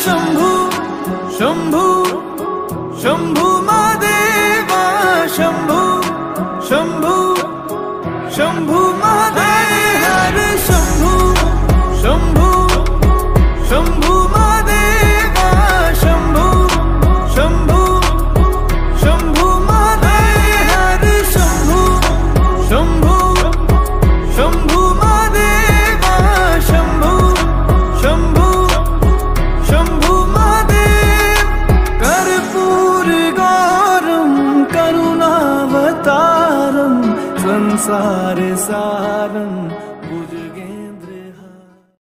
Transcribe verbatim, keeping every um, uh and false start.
शंभु शंभु शंभु महादेवा शंभु शंभु शंभु महादेव हर शंभु शंभु शंभु महादेवा शंभु शंभु शंभु महादेव हर शंभु शंभु शंभु महादेवा शंभु शंभु शंभु महादेव कर्पूर गौरम करुणावतारम संसार